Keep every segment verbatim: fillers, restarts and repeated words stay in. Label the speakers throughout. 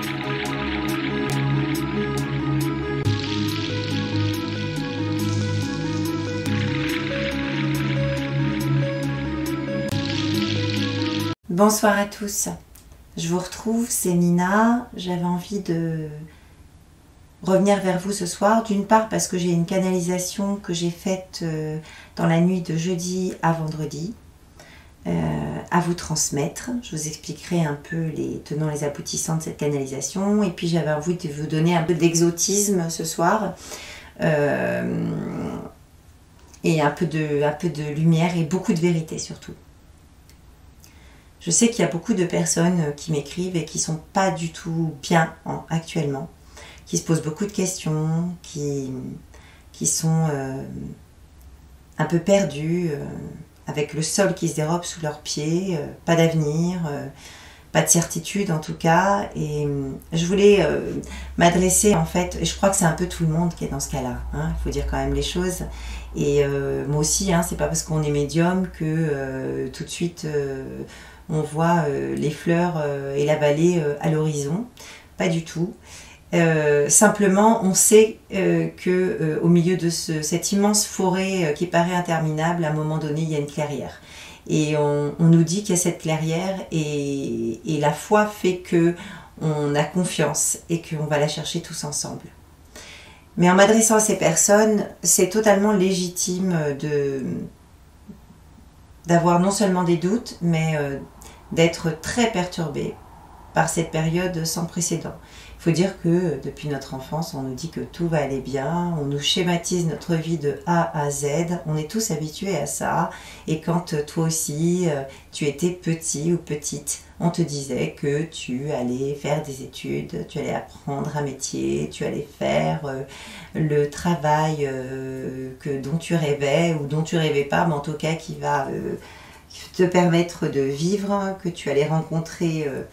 Speaker 1: Bonsoir à tous, je vous retrouve, c'est Nina. J'avais envie de revenir vers vous ce soir, d'une part parce que j'ai une canalisation que j'ai faite dans la nuit de jeudi à vendredi euh, à vous transmettre. Je vous expliquerai un peu les tenants et les aboutissants de cette canalisation, et puis j'avais envie de vous donner un peu d'exotisme ce soir euh, et un peu, de, un peu de lumière et beaucoup de vérité surtout. Je sais qu'il y a beaucoup de personnes qui m'écrivent et qui ne sont pas du tout bien en, actuellement, qui se posent beaucoup de questions, qui, qui sont euh, un peu perdues, euh, avec le sol qui se dérobe sous leurs pieds, euh, pas d'avenir, euh, pas de certitude en tout cas. Et euh, je voulais euh, m'adresser en fait, et je crois que c'est un peu tout le monde qui est dans ce cas-là, hein, il faut dire quand même les choses. Et euh, moi aussi, hein, c'est pas parce qu'on est médium que euh, tout de suite... Euh, on voit euh, les fleurs euh, et la vallée euh, à l'horizon, pas du tout. Euh, simplement, on sait euh, que euh, au milieu de ce, cette immense forêt euh, qui paraît interminable, à un moment donné, il y a une clairière. Et on, on nous dit qu'il y a cette clairière, et, et la foi fait que on a confiance et qu'on va la chercher tous ensemble. Mais en m'adressant à ces personnes, c'est totalement légitime de d'avoir non seulement des doutes, mais euh, d'être très perturbé par cette période sans précédent. Il faut dire que depuis notre enfance, on nous dit que tout va aller bien, on nous schématise notre vie de A à Z, on est tous habitués à ça, et quand toi aussi, tu étais petit ou petite, on te disait que tu allais faire des études, tu allais apprendre un métier, tu allais faire euh, le travail euh, que, dont tu rêvais, ou dont tu rêvais pas, mais en tout cas qui va euh, te permettre de vivre, que tu allais rencontrer euh,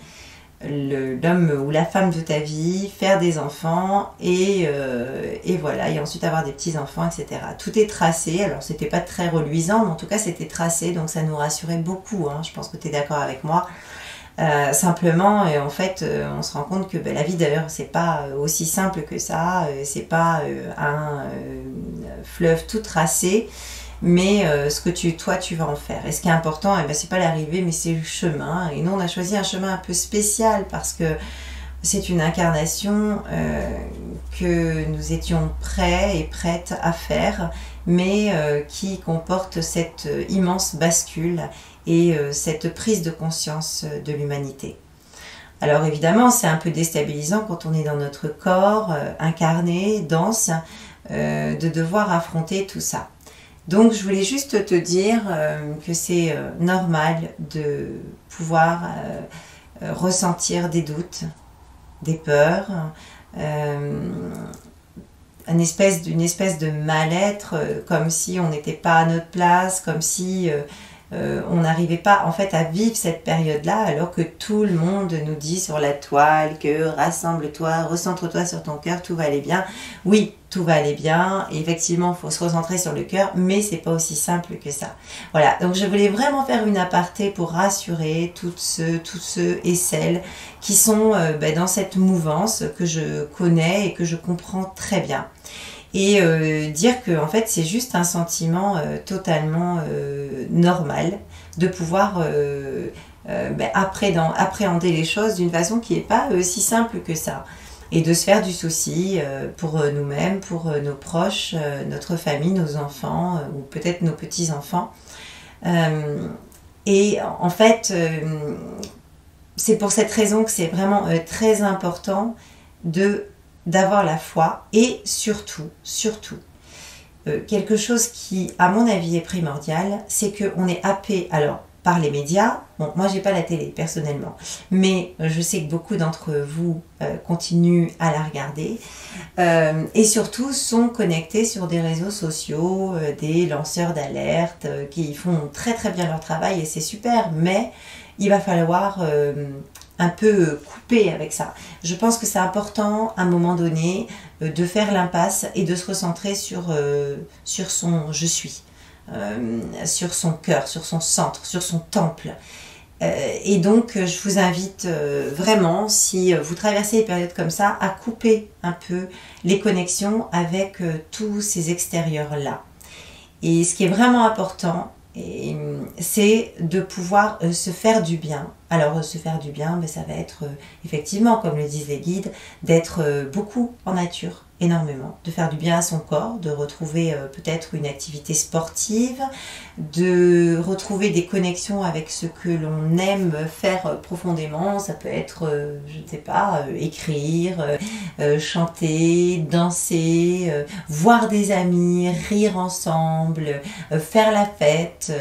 Speaker 1: l'homme ou la femme de ta vie, faire des enfants, et, euh, et voilà, et ensuite avoir des petits-enfants, et cetera. Tout est tracé, alors c'était pas très reluisant, mais en tout cas c'était tracé, donc ça nous rassurait beaucoup, hein. Je pense que tu es d'accord avec moi. Euh, simplement, et en fait, euh, on se rend compte que ben, la vie d'ailleurs, c'est pas aussi simple que ça, euh, c'est pas euh, un euh, fleuve tout tracé, mais euh, ce que tu, toi tu vas en faire. Et ce qui est important, eh ben, c'est pas l'arrivée, mais c'est le chemin. Et nous, on a choisi un chemin un peu spécial parce que c'est une incarnation euh, que nous étions prêts et prêtes à faire, mais euh, qui comporte cette euh, immense bascule et euh, cette prise de conscience de l'humanité. Alors évidemment, c'est un peu déstabilisant quand on est dans notre corps, euh, incarné, dense, euh, de devoir affronter tout ça. Donc je voulais juste te dire euh, que c'est euh, normal de pouvoir euh, euh, ressentir des doutes, des peurs, euh, une espèce, une espèce de mal-être, euh, comme si on n'était pas à notre place, comme si euh, euh, on n'arrivait pas en fait à vivre cette période-là, alors que tout le monde nous dit sur la toile que rassemble-toi, recentre-toi sur ton cœur, tout va aller bien. Oui, tout va aller bien, et effectivement, il faut se recentrer sur le cœur, mais c'est pas aussi simple que ça. Voilà, donc je voulais vraiment faire une aparté pour rassurer toutes ceux, tous ceux et celles qui sont euh, ben, dans cette mouvance que je connais et que je comprends très bien. Et euh, dire que en fait c'est juste un sentiment euh, totalement euh, normal de pouvoir euh, euh, ben, appréhender les choses d'une façon qui n'est pas euh, si simple que ça, et de se faire du souci euh, pour nous-mêmes, pour euh, nos proches, euh, notre famille, nos enfants, euh, ou peut-être nos petits-enfants. Euh, et en fait, euh, c'est pour cette raison que c'est vraiment euh, très important de d'avoir la foi, et surtout, surtout, euh, quelque chose qui, à mon avis, est primordial, c'est qu'on est happé, alors, par les médias. Bon, moi, j'ai pas la télé, personnellement, mais je sais que beaucoup d'entre vous euh, continuent à la regarder, euh, et surtout sont connectés sur des réseaux sociaux, euh, des lanceurs d'alerte, euh, qui font très très bien leur travail, et c'est super, mais il va falloir... Euh, un peu couper avec ça. Je pense que c'est important à un moment donné euh, de faire l'impasse et de se recentrer sur, euh, sur son je suis, euh, sur son cœur, sur son centre, sur son temple. Euh, et donc, je vous invite euh, vraiment, si vous traversez des périodes comme ça, à couper un peu les connexions avec euh, tous ces extérieurs-là. Et ce qui est vraiment important, c'est de pouvoir euh, se faire du bien. Alors, euh, se faire du bien, ben, ça va être, euh, effectivement, comme le disent les guides, d'être euh, beaucoup en nature, énormément, de faire du bien à son corps, de retrouver euh, peut-être une activité sportive, de retrouver des connexions avec ce que l'on aime faire euh, profondément. Ça peut être, euh, je ne sais pas, euh, écrire, euh, euh, chanter, danser, euh, voir des amis, rire ensemble, euh, faire la fête.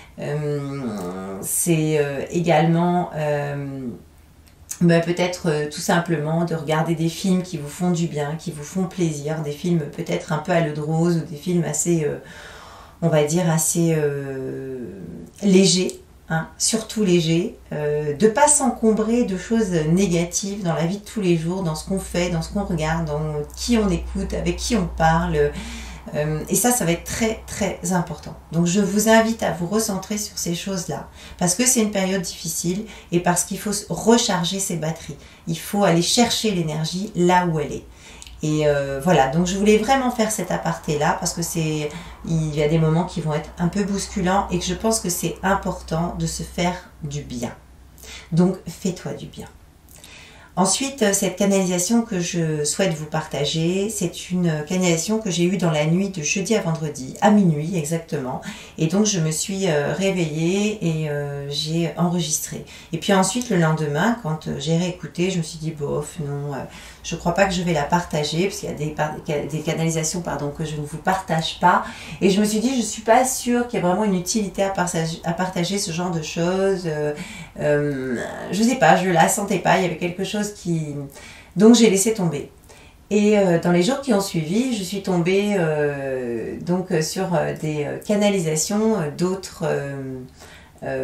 Speaker 1: Euh, c'est euh, également... Euh, bah, peut-être euh, tout simplement de regarder des films qui vous font du bien, qui vous font plaisir, des films peut-être un peu à l'eau de rose ou des films assez, euh, on va dire, assez euh, légers, hein, surtout légers, euh, de ne pas s'encombrer de choses négatives dans la vie de tous les jours, dans ce qu'on fait, dans ce qu'on regarde, dans qui on écoute, avec qui on parle. Euh, et ça, ça va être très très important. Donc je vous invite à vous recentrer sur ces choses-là, parce que c'est une période difficile et parce qu'il faut recharger ses batteries. Il faut aller chercher l'énergie là où elle est. Et euh, voilà, donc je voulais vraiment faire cet aparté-là, parce que c'est, il y a des moments qui vont être un peu bousculants et que je pense que c'est important de se faire du bien. Donc fais-toi du bien. Ensuite, cette canalisation que je souhaite vous partager, c'est une canalisation que j'ai eue dans la nuit de jeudi à vendredi, à minuit exactement. Et donc, je me suis réveillée et euh, j'ai enregistré. Et puis ensuite, le lendemain, quand j'ai réécouté, je me suis dit, bof, non, euh, je ne crois pas que je vais la partager, parce qu'il y a des, des canalisations pardon, que je ne vous partage pas. Et je me suis dit, je ne suis pas sûre qu'il y ait vraiment une utilité à partager, à partager ce genre de choses. Euh, euh, je ne sais pas, je ne la sentais pas, il y avait quelque chose qui... Donc j'ai laissé tomber. Et euh, dans les jours qui ont suivi, je suis tombée euh, donc, euh, sur euh, des canalisations euh, d'autres euh, euh,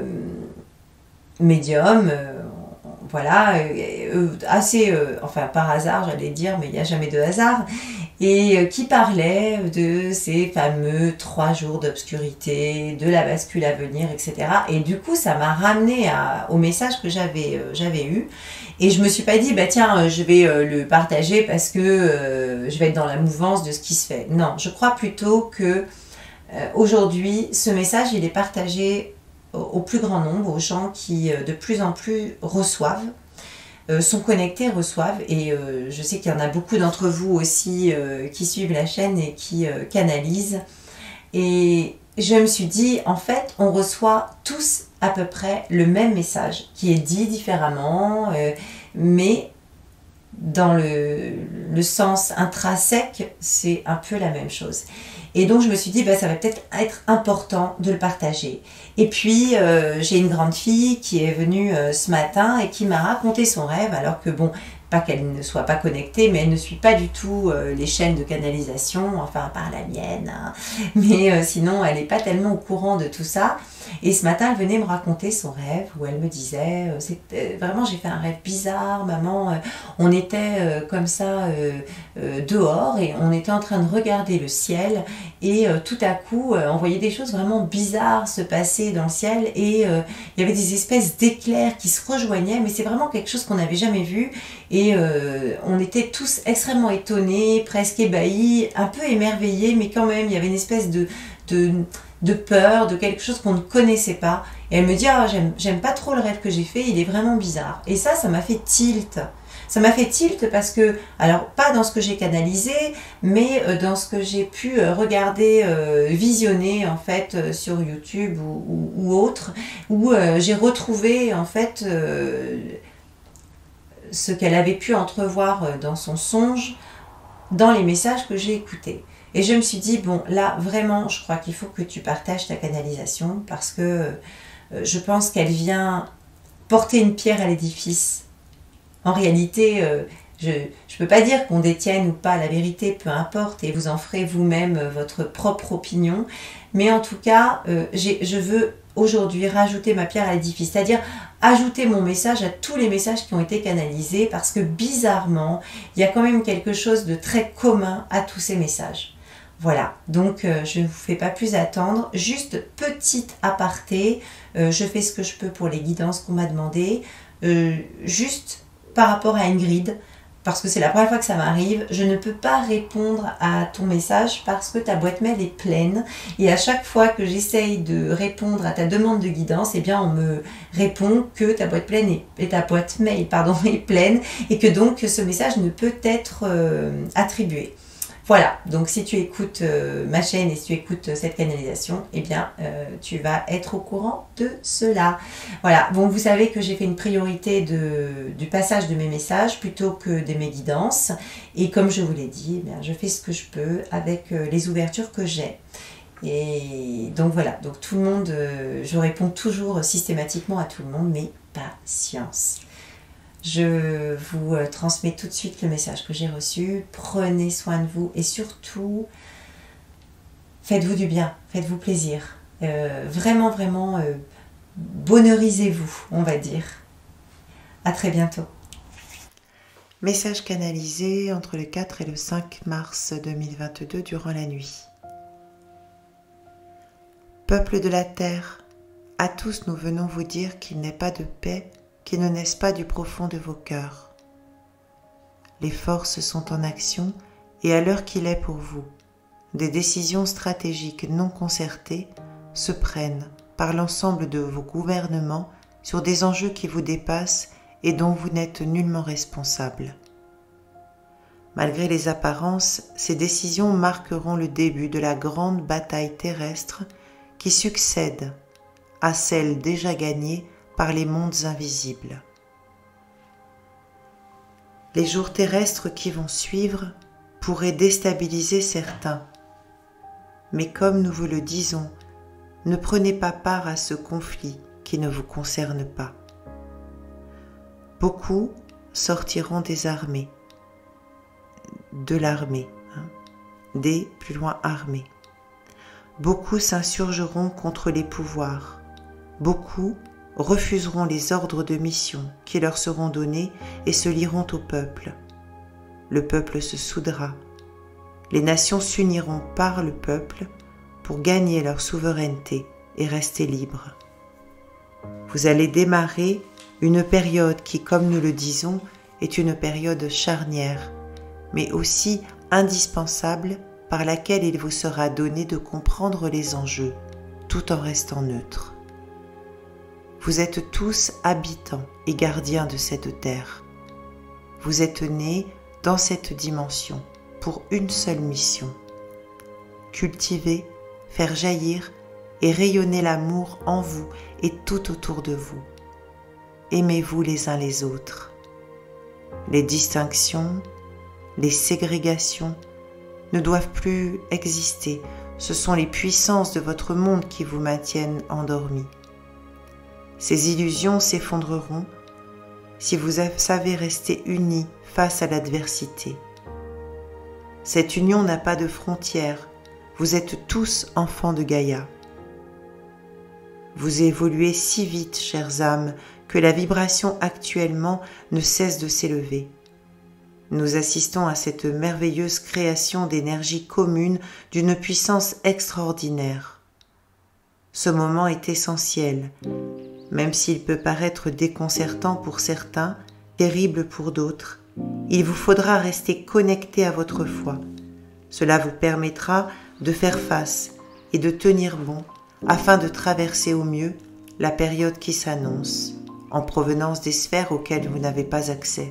Speaker 1: médiums, euh, voilà, euh, assez, euh, enfin par hasard j'allais dire, mais il n'y a jamais de hasard, et euh, qui parlaient de ces fameux trois jours d'obscurité, de la bascule à venir, et cetera. Et du coup, ça m'a ramené à, au message que j'avais euh, j'avais eu. Et je me suis pas dit, bah tiens, je vais euh, le partager parce que euh, je vais être dans la mouvance de ce qui se fait. Non, je crois plutôt que euh, aujourd'hui, ce message, il est partagé au, au plus grand nombre, aux gens qui euh, de plus en plus reçoivent, euh, sont connectés, reçoivent. Et euh, je sais qu'il y en a beaucoup d'entre vous aussi euh, qui suivent la chaîne et qui euh, canalisent. Et je me suis dit, en fait, on reçoit tous à peu près le même message, qui est dit différemment, euh, mais dans le, le sens intrinsèque, c'est un peu la même chose. Et donc je me suis dit, bah, ça va peut-être être important de le partager. Et puis euh, j'ai une grande fille qui est venue euh, ce matin et qui m'a raconté son rêve, alors que bon, pas qu'elle ne soit pas connectée, mais elle ne suit pas du tout euh, les chaînes de canalisation, enfin à part la mienne, hein. Mais euh, sinon elle n'est pas tellement au courant de tout ça. Et ce matin, elle venait me raconter son rêve où elle me disait, euh, euh, vraiment j'ai fait un rêve bizarre, maman, euh, on était euh, comme ça euh, euh, dehors et on était en train de regarder le ciel et euh, tout à coup, euh, on voyait des choses vraiment bizarres se passer dans le ciel et euh, il y avait des espèces d'éclairs qui se rejoignaient, mais c'est vraiment quelque chose qu'on n'avait jamais vu et euh, on était tous extrêmement étonnés, presque ébahis, un peu émerveillés, mais quand même, il y avait une espèce de... de de peur, de quelque chose qu'on ne connaissait pas. Et elle me dit, ah, j'aime, j'aime pas trop le rêve que j'ai fait, il est vraiment bizarre. Et ça, ça m'a fait tilt. Ça m'a fait tilt parce que, alors pas dans ce que j'ai canalisé, mais dans ce que j'ai pu regarder, euh, visionner en fait euh, sur YouTube ou, ou, ou autre, où euh, j'ai retrouvé en fait euh, ce qu'elle avait pu entrevoir dans son songe, dans les messages que j'ai écoutés. Et je me suis dit, bon, là, vraiment, je crois qu'il faut que tu partages ta canalisation parce que euh, je pense qu'elle vient porter une pierre à l'édifice. En réalité, euh, je ne peux pas dire qu'on détienne ou pas la vérité, peu importe, et vous en ferez vous-même euh, votre propre opinion. Mais en tout cas, euh, j'ai, je veux aujourd'hui rajouter ma pierre à l'édifice, c'est-à-dire ajouter mon message à tous les messages qui ont été canalisés parce que bizarrement, il y a quand même quelque chose de très commun à tous ces messages. Voilà, donc euh, je ne vous fais pas plus attendre. Juste petite aparté, euh, je fais ce que je peux pour les guidances qu'on m'a demandé. Euh, juste par rapport à Ingrid, parce que c'est la première fois que ça m'arrive, je ne peux pas répondre à ton message parce que ta boîte mail est pleine. Et à chaque fois que j'essaye de répondre à ta demande de guidance, eh bien on me répond que ta boîte, pleine est, et ta boîte mail pardon, est pleine et que donc ce message ne peut être euh, attribué. Voilà, donc si tu écoutes euh, ma chaîne et si tu écoutes euh, cette canalisation, eh bien euh, tu vas être au courant de cela. Voilà, bon vous savez que j'ai fait une priorité de, du passage de mes messages plutôt que de mes guidances. Et comme je vous l'ai dit, eh bien, je fais ce que je peux avec euh, les ouvertures que j'ai. Et donc voilà, donc tout le monde, euh, je réponds toujours systématiquement à tout le monde, mais patience. Je vous transmets tout de suite le message que j'ai reçu. Prenez soin de vous et surtout, faites-vous du bien, faites-vous plaisir. Euh, vraiment, vraiment, euh, bonheurisez-vous, on va dire. À très bientôt.
Speaker 2: Message canalisé entre le quatre et le cinq mars deux mille vingt-deux durant la nuit. Peuple de la terre, à tous nous venons vous dire qu'il n'est pas de paix qui ne naissent pas du profond de vos cœurs. Les forces sont en action et à l'heure qu'il est pour vous, des décisions stratégiques non concertées se prennent par l'ensemble de vos gouvernements sur des enjeux qui vous dépassent et dont vous n'êtes nullement responsable. Malgré les apparences, ces décisions marqueront le début de la grande bataille terrestre qui succède à celle déjà gagnée par les mondes invisibles. Les jours terrestres qui vont suivre pourraient déstabiliser certains, mais comme nous vous le disons, ne prenez pas part à ce conflit qui ne vous concerne pas. Beaucoup sortiront des armées, de l'armée, hein, des plus loin armées. Beaucoup s'insurgeront contre les pouvoirs, beaucoup refuseront les ordres de mission qui leur seront donnés et se lieront au peuple. Le peuple se soudera. Les nations s'uniront par le peuple pour gagner leur souveraineté et rester libres. Vous allez démarrer une période qui, comme nous le disons, est une période charnière, mais aussi indispensable par laquelle il vous sera donné de comprendre les enjeux, tout en restant neutre. Vous êtes tous habitants et gardiens de cette terre. Vous êtes nés dans cette dimension pour une seule mission. Cultiver, faire jaillir et rayonner l'amour en vous et tout autour de vous. Aimez-vous les uns les autres. Les distinctions, les ségrégations ne doivent plus exister. Ce sont les puissances de votre monde qui vous maintiennent endormis. Ces illusions s'effondreront si vous savez rester unis face à l'adversité. Cette union n'a pas de frontières. Vous êtes tous enfants de Gaïa. Vous évoluez si vite, chères âmes, que la vibration actuellement ne cesse de s'élever. Nous assistons à cette merveilleuse création d'énergie commune d'une puissance extraordinaire. Ce moment est essentiel, même s'il peut paraître déconcertant pour certains, terrible pour d'autres. Il vous faudra rester connecté à votre foi. Cela vous permettra de faire face et de tenir bon afin de traverser au mieux la période qui s'annonce, en provenance des sphères auxquelles vous n'avez pas accès.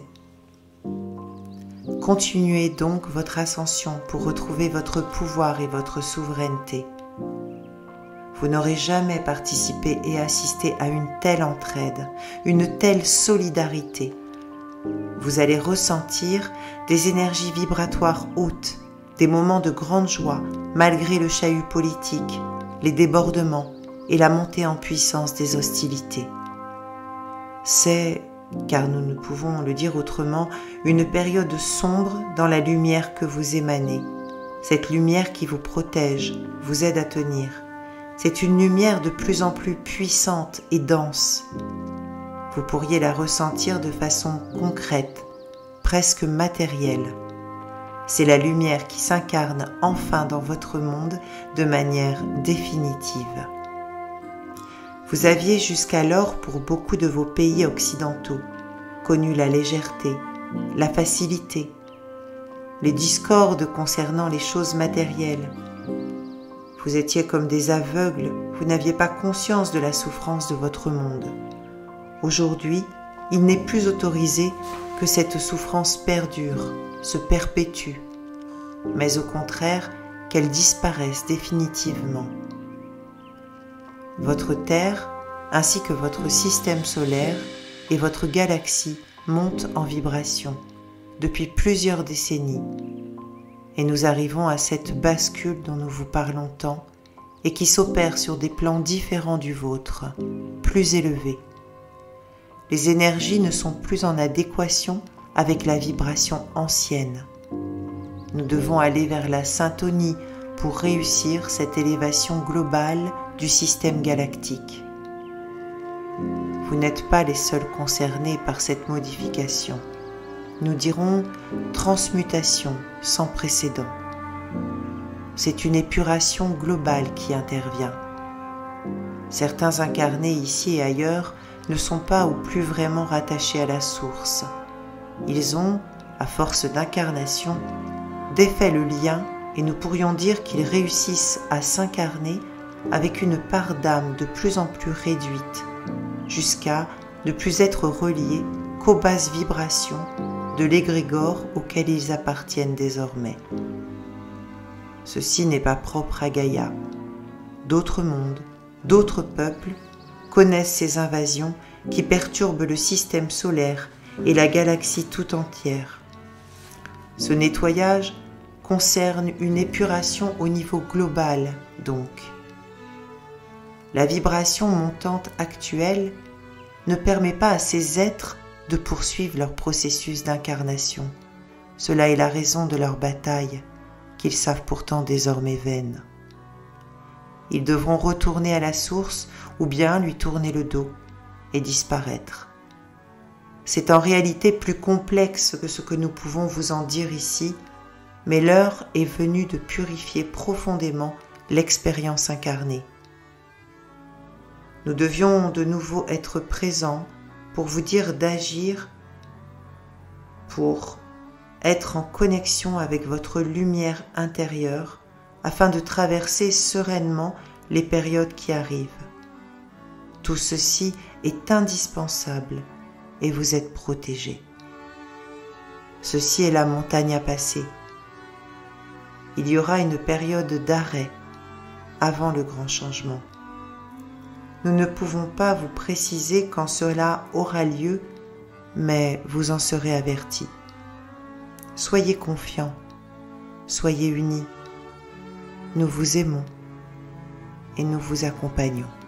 Speaker 2: Continuez donc votre ascension pour retrouver votre pouvoir et votre souveraineté. Vous n'aurez jamais participé et assisté à une telle entraide, une telle solidarité. Vous allez ressentir des énergies vibratoires hautes, des moments de grande joie malgré le chahut politique, les débordements et la montée en puissance des hostilités. C'est, car nous ne pouvons le dire autrement, une période sombre dans la lumière que vous émanez. Cette lumière qui vous protège, vous aide à tenir. C'est une lumière de plus en plus puissante et dense. Vous pourriez la ressentir de façon concrète, presque matérielle. c'est la lumière qui s'incarne enfin dans votre monde de manière définitive. Vous aviez jusqu'alors, pour beaucoup de vos pays occidentaux, connu la légèreté, la facilité, les discordes concernant les choses matérielles. Vous étiez comme des aveugles, vous n'aviez pas conscience de la souffrance de votre monde. Aujourd'hui, il n'est plus autorisé que cette souffrance perdure, se perpétue, mais au contraire qu'elle disparaisse définitivement. Votre Terre, ainsi que votre système solaire et votre galaxie montent en vibration depuis plusieurs décennies, et nous arrivons à cette bascule dont nous vous parlons tant et qui s'opère sur des plans différents du vôtre, plus élevés. Les énergies ne sont plus en adéquation avec la vibration ancienne. Nous devons aller vers la syntonie pour réussir cette élévation globale du système galactique. Vous n'êtes pas les seuls concernés par cette modification. Nous dirons transmutation sans précédent. C'est une épuration globale qui intervient. Certains incarnés ici et ailleurs ne sont pas ou plus vraiment rattachés à la source. Ils ont, à force d'incarnation, défait le lien et nous pourrions dire qu'ils réussissent à s'incarner avec une part d'âme de plus en plus réduite, jusqu'à ne plus être reliés qu'aux basses vibrations de l'égrégore auquel ils appartiennent désormais. Ceci n'est pas propre à Gaïa. D'autres mondes, d'autres peuples connaissent ces invasions qui perturbent le système solaire et la galaxie tout entière. Ce nettoyage concerne une épuration au niveau global, donc. La vibration montante actuelle ne permet pas à ces êtres de poursuivre leur processus d'incarnation. Cela est la raison de leur bataille, qu'ils savent pourtant désormais vaine. Ils devront retourner à la source ou bien lui tourner le dos et disparaître. C'est en réalité plus complexe que ce que nous pouvons vous en dire ici, mais l'heure est venue de purifier profondément l'expérience incarnée. Nous devions de nouveau être présents pour vous dire d'agir, pour être en connexion avec votre lumière intérieure afin de traverser sereinement les périodes qui arrivent. Tout ceci est indispensable et vous êtes protégés. Ceci est la montagne à passer. Il y aura une période d'arrêt avant le grand changement. Nous ne pouvons pas vous préciser quand cela aura lieu, mais vous en serez avertis. Soyez confiants, soyez unis. Nous vous aimons et nous vous accompagnons.